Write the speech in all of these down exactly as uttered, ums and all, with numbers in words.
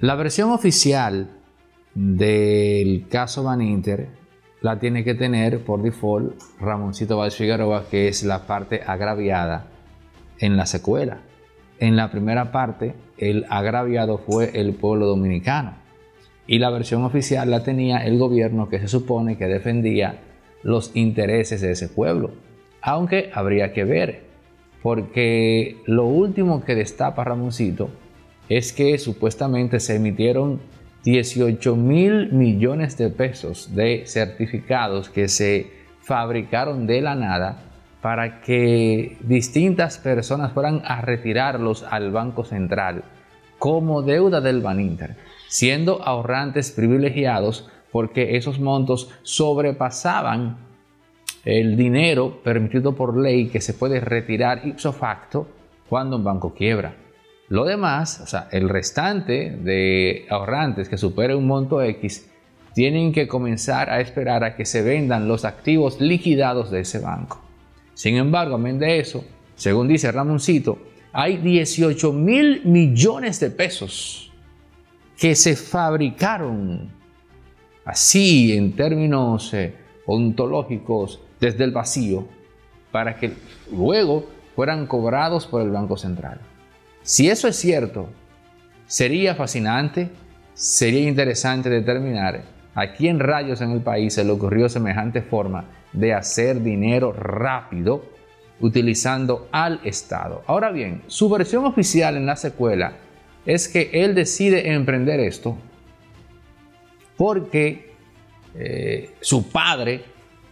La versión oficial del caso Baninter la tiene que tener por default Ramoncito Báez Figueroa, que es la parte agraviada en la secuela. En la primera parte, el agraviado fue el pueblo dominicano y la versión oficial la tenía el gobierno, que se supone que defendía los intereses de ese pueblo. Aunque habría que ver, porque lo último que destapa Ramoncito es que supuestamente se emitieron dieciocho mil millones de pesos de certificados que se fabricaron de la nada para que distintas personas fueran a retirarlos al Banco Central como deuda del Baninter, siendo ahorrantes privilegiados porque esos montos sobrepasaban el dinero permitido por ley que se puede retirar ipso facto cuando un banco quiebra. Lo demás, o sea, el restante de ahorrantes que supere un monto X, tienen que comenzar a esperar a que se vendan los activos liquidados de ese banco. Sin embargo, amén de eso, según dice Ramoncito, hay dieciocho mil millones de pesos que se fabricaron así en términos eh, ontológicos desde el vacío para que luego fueran cobrados por el Banco Central. Si eso es cierto, sería fascinante, sería interesante determinar a quién rayos en el país se le ocurrió semejante forma de hacer dinero rápido utilizando al Estado. Ahora bien, su versión oficial en la secuela es que él decide emprender esto porque eh, su padre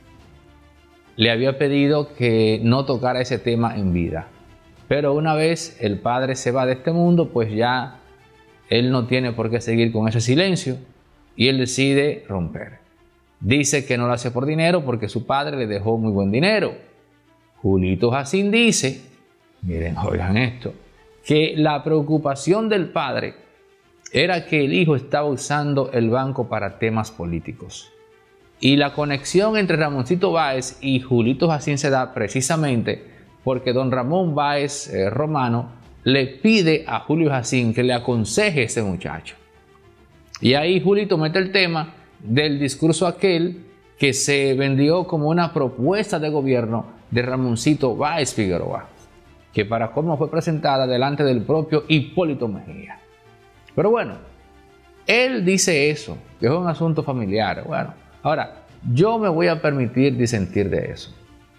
le había pedido que no tocara ese tema en vida. Pero una vez el padre se va de este mundo, pues ya él no tiene por qué seguir con ese silencio y él decide romper. Dice que no lo hace por dinero porque su padre le dejó muy buen dinero. Julito Jacín dice, miren, oigan esto, que la preocupación del padre era que el hijo estaba usando el banco para temas políticos. Y la conexión entre Ramoncito Báez y Julito Jacín se da precisamente porque don Ramón Báez eh, Romano le pide a Julio Jacín que le aconseje a ese muchacho. Y ahí Julito mete el tema del discurso aquel que se vendió como una propuesta de gobierno de Ramoncito Báez Figueroa, que para cómo fue presentada delante del propio Hipólito Mejía. Pero bueno, él dice eso, que es un asunto familiar. Bueno, ahora, yo me voy a permitir disentir de eso.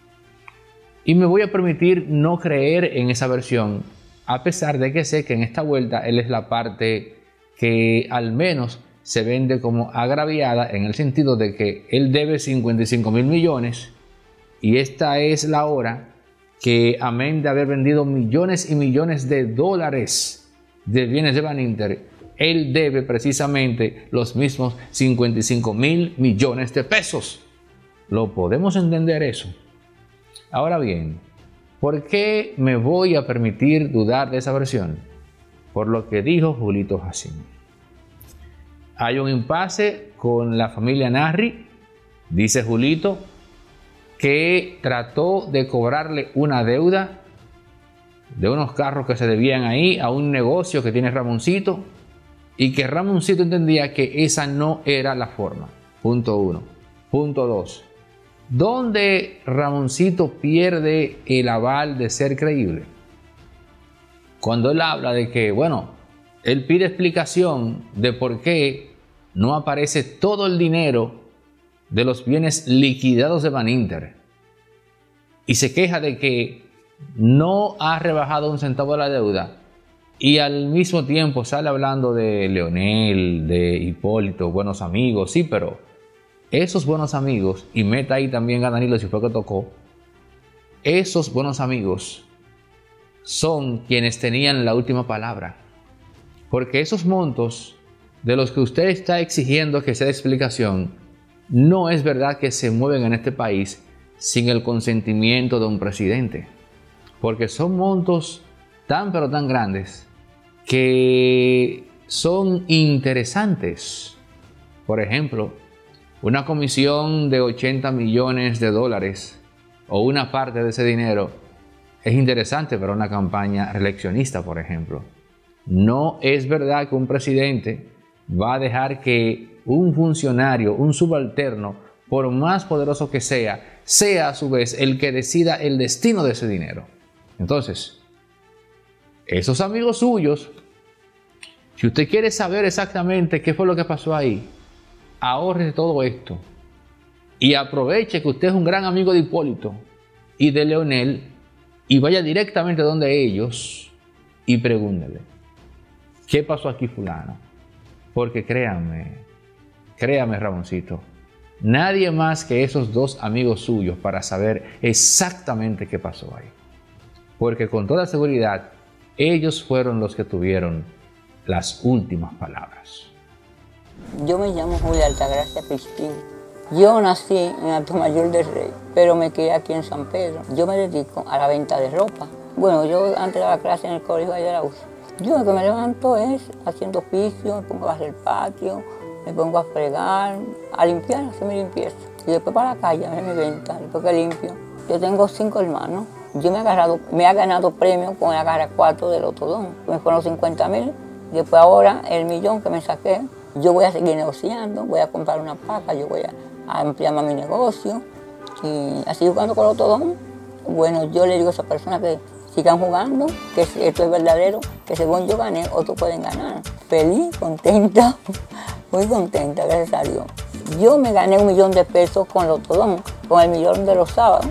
Y me voy a permitir no creer en esa versión, a pesar de que sé que en esta vuelta él es la parte que al menos se vende como agraviada, en el sentido de que él debe cincuenta y cinco mil millones y esta es la hora que, amén de haber vendido millones y millones de dólares de bienes de Baninter, él debe precisamente los mismos cincuenta y cinco mil millones de pesos. ¿Lo podemos entender eso? Ahora bien, ¿por qué me voy a permitir dudar de esa versión? Por lo que dijo Julito Jacín. Hay un impasse con la familia Narri, dice Julito, que trató de cobrarle una deuda de unos carros que se debían ahí a un negocio que tiene Ramoncito y que Ramoncito entendía que esa no era la forma. Punto uno. Punto dos. ¿Dónde Ramoncito pierde el aval de ser creíble? Cuando él habla de que, bueno, él pide explicación de por qué no aparece todo el dinero de los bienes liquidados de Baninter y se queja de que no ha rebajado un centavo de la deuda y al mismo tiempo sale hablando de Leonel, de Hipólito, buenos amigos, sí, pero esos buenos amigos, y meta ahí también a Danilo si fue que tocó, esos buenos amigos son quienes tenían la última palabra. Porque esos montos de los que usted está exigiendo que se dé explicación, no es verdad que se mueven en este país sin el consentimiento de un presidente. Porque son montos tan pero tan grandes que son interesantes. Por ejemplo, una comisión de ochenta millones de dólares o una parte de ese dinero es interesante para una campaña reeleccionista, por ejemplo. No es verdad que un presidente va a dejar que un funcionario, un subalterno, por más poderoso que sea, sea a su vez el que decida el destino de ese dinero. Entonces, esos amigos suyos, si usted quiere saber exactamente qué fue lo que pasó ahí, ahorre todo esto y aproveche que usted es un gran amigo de Hipólito y de Leonel y vaya directamente donde ellos y pregúntele, ¿qué pasó aquí, fulano? Porque créanme, créame, Ramoncito, nadie más que esos dos amigos suyos para saber exactamente qué pasó ahí. Porque con toda seguridad, ellos fueron los que tuvieron las últimas palabras. Yo me llamo Julia Altagracia Pistín. Yo nací en Atomayor del Rey, pero me crié aquí en San Pedro. Yo me dedico a la venta de ropa. Bueno, yo antes daba clase en el colegio de la U C. Yo lo que me levanto es haciendo oficio, me pongo a hacer el patio, me pongo a fregar, a limpiar, a hacer mi limpieza. Y después para la calle, a ver mi venta, después que limpio. Yo tengo cinco hermanos. Yo me he, agarrado, me he ganado premios con la garra cuatro del Otodón. Me fueron cincuenta mil. Después ahora el millón que me saqué, yo voy a seguir negociando, voy a comprar una paca, yo voy a, a ampliar más mi negocio. Y así jugando con el Otodón. Bueno, yo le digo a esas personas que sigan jugando, que esto es verdadero, que según yo gané, otros pueden ganar. Feliz, contenta, muy contenta, gracias a Dios. Yo me gané un millón de pesos con el Otodón, con el millón de los sábados.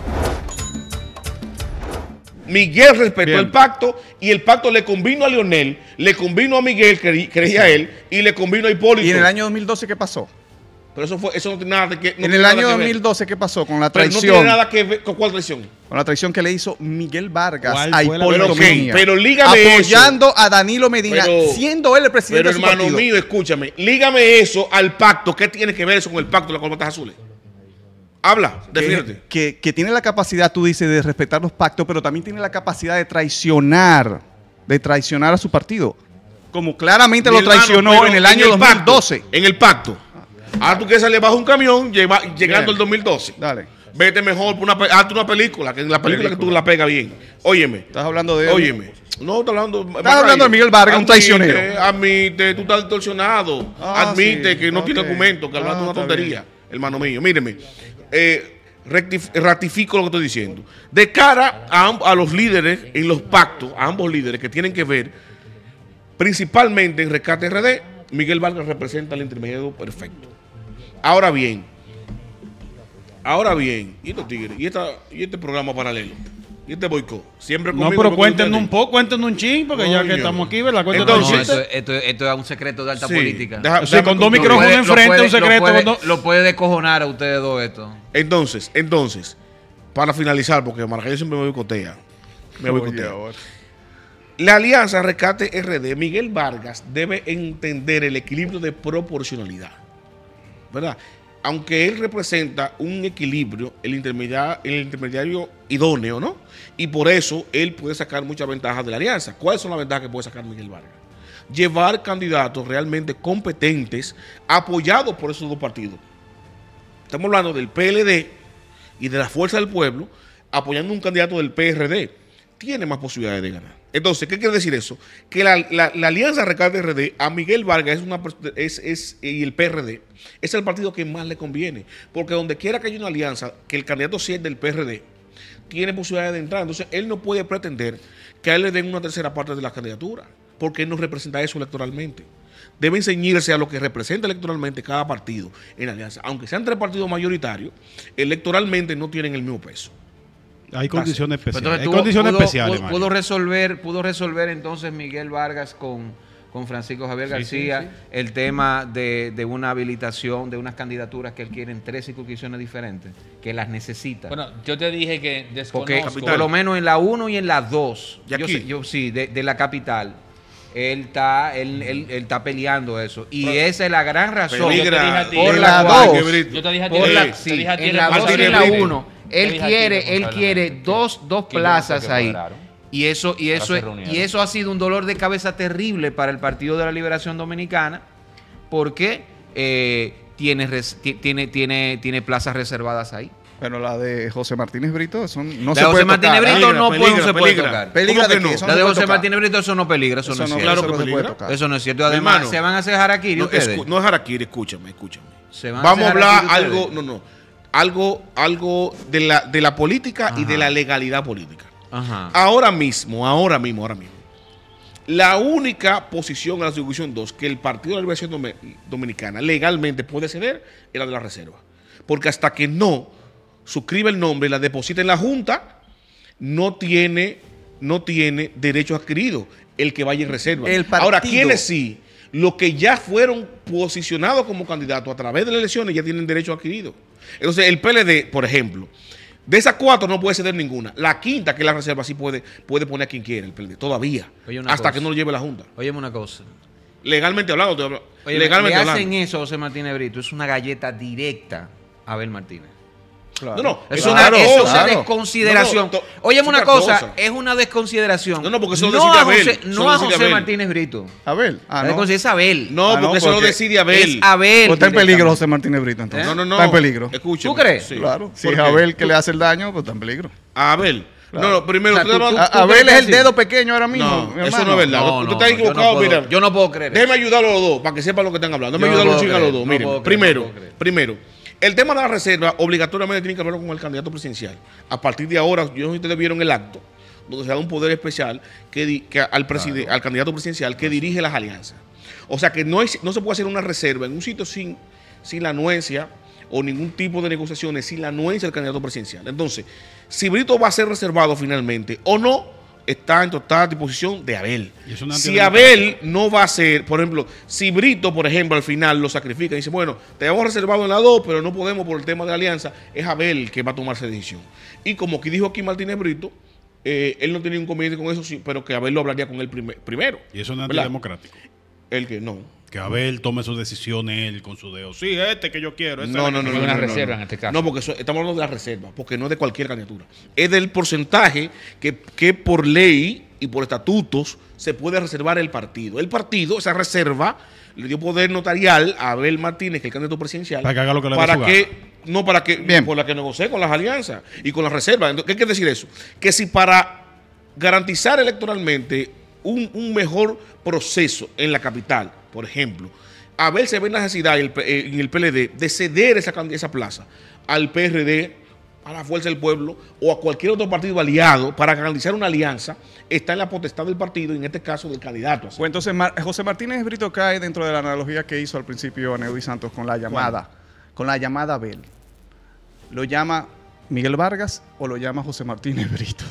Miguel respetó Bien. el pacto y el pacto le convino a Leonel, le convino a Miguel, que creía él, y le convino a Hipólito. ¿Y en el año dos mil doce qué pasó? Pero eso, fue, eso no tiene nada que, no En tiene el nada año que ver. dos mil doce, ¿qué pasó con la Pero no traición? tiene nada que ver con cuál traición. Con la traición que le hizo Miguel Vargas ¿Cuál a fue la Hipólito Pero, ok, Mejía. pero lígame apoyando eso. a Danilo Medina, Pero- siendo él el presidente Pero de su hermano partido. mío, escúchame, lígame eso al pacto. ¿Qué tiene que ver eso con el pacto de las corbatas azules? Habla, defiéndete. Que, que, que tiene la capacidad, tú dices, de respetar los pactos, pero también tiene la capacidad de traicionar, de traicionar a su partido. Como claramente Mi lo hermano, traicionó pero en el año el dos mil pacto, doce. En el pacto. Ahora tú quieres salir bajo un camión lleva- llegando Bien. al dos mil doce. Dale. Vete mejor por una, pe- hazte una película, que la película que tú Película. la pegas bien. Óyeme. Estás hablando de... Óyeme. No, estás hablando... Estás hablando de Miguel Vargas, un traicionero. Admite, admite, tú estás distorsionado. Ah, admite sí, que no ok. tiene documento, que hablaste Ah, una está tontería. Hermano mío, míreme. Eh, rectif- ratifico lo que estoy diciendo. De cara a, amb- a los líderes en los pactos, a ambos líderes que tienen que ver, principalmente en Rescate R D, Miguel Vargas representa el intermediario perfecto. Ahora bien, ahora bien, y estos tigres, y, esta, y este programa paralelo, y este boicot, siempre No, conmigo. pero con cuéntenos ustedes. un poco, cuéntenos un ching, porque ya que Coño. estamos aquí, ¿verdad? Cuéntenos Entonces- un No, chiste. esto, esto, esto es un secreto de alta Sí, política. deja- O sea, déjame con dos concluir. micrófonos puede- enfrente, puede- un secreto, Lo puede, cuando- lo puede descojonar a ustedes dos esto. Entonces, entonces, para finalizar, porque Margallo siempre me boicotea. Me boicotea. ahora. La alianza Rescate R D, Miguel Vargas debe entender el equilibrio de proporcionalidad, ¿verdad? Aunque él representa un equilibrio, el intermediario, el intermediario idóneo, ¿no? Y por eso él puede sacar muchas ventajas de la alianza. ¿Cuáles son las ventajas que puede sacar Miguel Vargas? Llevar candidatos realmente competentes, apoyados por esos dos partidos. Estamos hablando del P L D y de la Fuerza del Pueblo, apoyando un candidato del P R D. Tiene más posibilidades de ganar. Entonces, ¿qué quiere decir eso? Que la, la, la alianza Rescate R D a Miguel Vargas es una pers- es, es, y el P R D es el partido que más le conviene. Porque donde quiera que haya una alianza, que el candidato sea el del P R D, tiene posibilidades de entrar. Entonces, él no puede pretender que a él le den una tercera parte de la candidatura, porque él no representa eso electoralmente. Deben ceñirse a lo que representa electoralmente cada partido en la alianza. Aunque sean tres partidos mayoritarios, electoralmente no tienen el mismo peso. Hay condiciones Pero especiales. Hay tuvo- condiciones pudo, especiales, pudo- Mario. pudo resolver, pudo resolver entonces Miguel Vargas con, con Francisco Javier Sí, García sí, sí. el tema de, de una habilitación, de unas candidaturas que él quiere en tres circunscripciones diferentes, que las necesita. Bueno, yo te dije que Porque desconozco. por lo menos en la uno y en la dos, ¿Y yo, aquí? sé- yo sí, de, de la capital, él está, él, él- él está peleando eso. Y esa es la gran razón Peligra. por En la la cual... dos. Yo te dije a ti, Por te la, dije sí, a ti en la dos y en responsablemente. la uno. Te Él dije a ti quiere, él quiere responsablemente dos, dos que yo plazas sé que ahí. cuadraron. Y eso, y eso, se es- reunieron. y eso ha sido un dolor de cabeza terrible para el Partido de la Liberación Dominicana, porque eh, tiene, res- ti- tiene, tiene, tiene plazas reservadas ahí. Pero la de José Martínez Brito, eso no La se de puede José Martínez tocar. Brito Peligra, no peligra, puede, se puede peligra. tocar. ¿Peligra ¿Cómo de que qué? no? Eso La no de se puede José tocar. Martínez Brito, eso no peligra, eso, Eso no es no, cierto. Claro eso que no se puede peligra. tocar. Eso no es cierto. Además, Hermano. se van a hacer harakiri No, ustedes. escu- no es harakiri, escúchame, escúchame. Se van Vamos a hacer hablar harakiri algo, ustedes. no, no, algo, algo de la, de la política y Ajá. de la legalidad política. Ajá. Ahora mismo, ahora mismo, ahora mismo. La única posición en la Constitución dos que el Partido de la Liberación Dome- Dominicana legalmente puede ceder es la de la reserva. Porque hasta que no suscribe el nombre y la deposita en la Junta, no tiene, no tiene derechos adquiridos el que vaya en reserva. El partido. Ahora, ¿quiénes sí? Los que ya fueron posicionados como candidatos a través de las elecciones ya tienen derechos adquiridos. Entonces, el P L D, por ejemplo, de esas cuatro no puede ceder ninguna. La quinta, que es la reserva, sí puede, puede poner a quien quiera el P L D, todavía. Oye, una Hasta cosa. que no lo lleve la Junta. Óyeme una cosa. Legalmente hablando, te hablo- Oye, legalmente le hablando. hacen eso a José Martínez Brito. Es una galleta directa a Abel Martínez. Claro. No, no, Es eso una, es es cosa. una claro. desconsideración. No, no, to- Óyeme es una una cosa, cosa. es una desconsideración. No, no, porque eso lo no decide a Abel, José, eso no lo a decide José Abel. Martínez Brito. Abel. Ah, La no. desconsideración es Abel. No, Ah, no, porque eso lo porque decide Abel. Es Abel. Pues está en peligro directamente. José Martínez Brito, entonces. No, no, no. Está en peligro. Escúchame. ¿Tú crees? Sí. Claro. Si ¿Por es qué? Abel que le hace el daño, pues está en peligro. A Abel. Claro. No, no, primero, O sea, usted tú- va- tú- A- tú Abel quieres es el decir- dedo pequeño ahora mismo. No, mi eso hermano. no es verdad. No, Usted no, está no, yo no equivocado, puedo- mira. yo no puedo creer Déjeme ayudar a los dos para que sepan lo que están hablando. Déjeme Yo no ayudar a los puedo chicos a los creer, dos. no Miren, puedo creer, primero, no puedo creer. primero, el tema de la reserva obligatoriamente tiene que hablar con el candidato presidencial. A partir de ahora, yo no sé si ustedes vieron el acto donde se da un poder especial que, di- que al, preside- al candidato presidencial que dirige las alianzas. O sea que no, es, no se puede hacer una reserva en un sitio sin, sin la anuencia o ningún tipo de negociaciones sin la anuencia del candidato presidencial. Entonces, si Brito va a ser reservado finalmente o no, está en total disposición de Abel. Y es una Si antidemocracia. Abel no va a ser, por ejemplo, si Brito, por ejemplo, al final lo sacrifica y dice, bueno, te hemos reservado en la dos, pero no podemos por el tema de la alianza, es Abel el que va a tomar esa decisión. Y como aquí dijo aquí Martínez Brito, eh, él no tiene ningún inconveniente con eso, sí, pero que Abel lo hablaría con él prime- primero. Y eso no es ¿verdad? antidemocrático. El que no. Que Abel tome sus decisiones él con su dedo. Sí, este que yo quiero. esta No, es la no, que no, yo Una no, no, reserva no. en este caso. No, porque eso- estamos hablando de la reserva, porque no es de cualquier candidatura. Es del porcentaje que, que por ley y por estatutos se puede reservar el partido. El partido, esa reserva, le dio poder notarial a Abel Martínez, que es el candidato presidencial, Para que haga lo que le dé para su que, gana. no para que, Bien. por la que negocie con las alianzas y con las reservas. Entonces, ¿qué quiere decir eso? Que si para garantizar electoralmente un, un mejor proceso en la capital, por ejemplo, Abel se ve en la necesidad en el, P- eh, en el P L D de ceder esa, can- esa plaza al P R D, a la Fuerza del Pueblo o a cualquier otro partido aliado para garantizar una alianza, está en la potestad del partido y en este caso del candidato. Pues entonces Mar- José Martínez Brito cae dentro de la analogía que hizo al principio Aneudi Santos con la llamada, con la llamada Abel. ¿Lo llama Miguel Vargas o lo llama José Martínez Brito?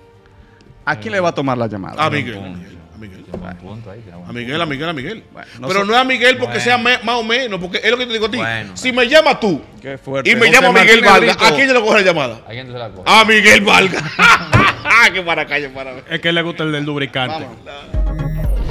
¿A quién le va a tomar la llamada? A Miguel, a Miguel, a Miguel. Un punto ahí, que vamos. A Miguel, a Miguel, a Miguel. Bueno, no Pero so- no es a Miguel porque Bueno. sea me- más o menos, porque es lo que te digo a ti. Bueno. Si me llama tú Qué fuerte. y me José llama Miguel Martínez Vargas, Brito. ¿a quién yo le cojo la llamada? ¿A quién tú se la coges? A Miguel Vargas. ¡Qué para calle para ver! Es que le gusta el del lubricante. Vamos.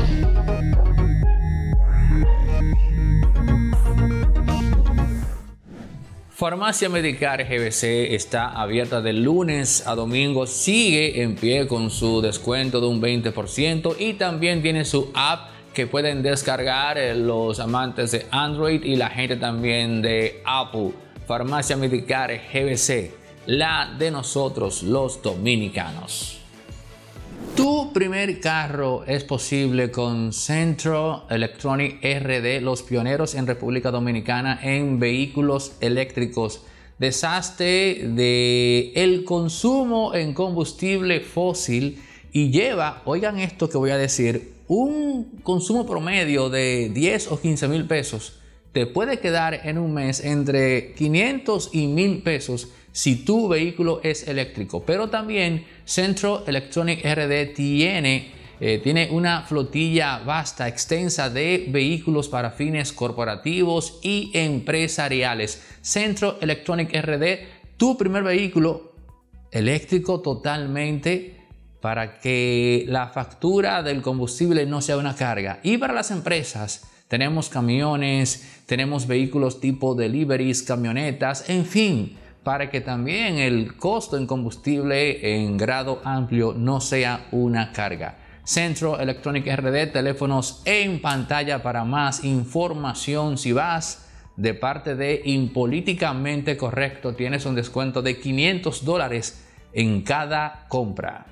Farmacia Medicar G B C está abierta de lunes a domingo, sigue en pie con su descuento de un veinte por ciento y también tiene su app que pueden descargar eh, los amantes de Android y la gente también de Apple. Farmacia Medicar G B C, la de nosotros los dominicanos. Tu primer carro es posible con Centro Electronic R D, los pioneros en República Dominicana en vehículos eléctricos. Deshazte de el consumo en combustible fósil y lleva, oigan esto que voy a decir, un consumo promedio de diez o quince mil pesos. Te puede quedar en un mes entre quinientos y mil pesos si tu vehículo es eléctrico. Pero también Centro Electronic R D tiene, eh, tiene una flotilla vasta, extensa de vehículos para fines corporativos y empresariales. Centro Electronic R D, tu primer vehículo eléctrico totalmente, para que la factura del combustible no sea una carga. Y para las empresas, tenemos camiones, tenemos vehículos tipo deliveries, camionetas, en fin, para que también el costo en combustible en grado amplio no sea una carga. Centro Electronic R D, teléfonos en pantalla para más información. Si vas de parte de Impolíticamente Correcto tienes un descuento de quinientos dólares en cada compra.